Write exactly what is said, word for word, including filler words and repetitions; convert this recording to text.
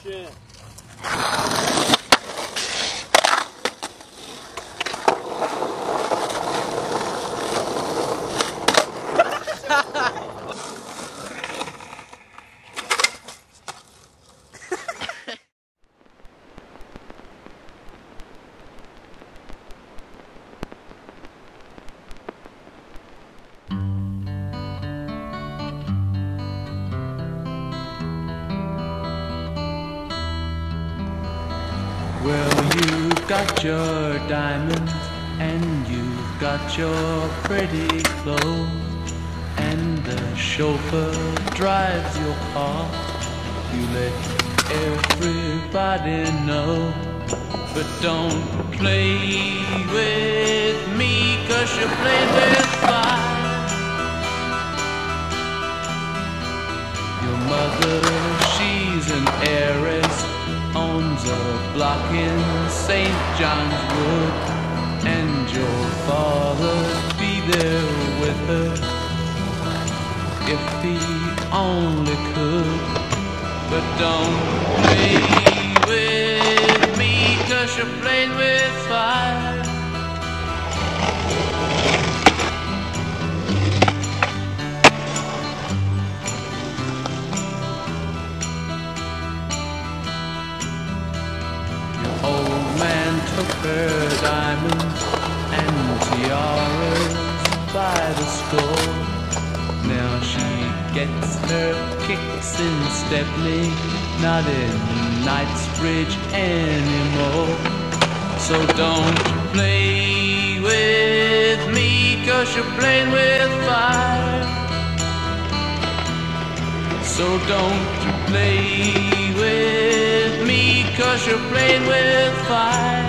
shit. Well, you've got your diamonds and you've got your pretty clothes, and the chauffeur drives your car. You let everybody know, but don't play with me, 'cause you're playing with fire. Your mother, she's an heiress, owns a block in Saint John's Wood, and your father'd be there with her if he only could. But don't play with me, 'cause you're playing with fire. Took her diamonds and tiaras by the score. Now she gets her kicks in Stepney, not in Knightsbridge anymore. So don't play with me, 'cause you're playing with fire. So don't play with me, 'cause you're playing with fire.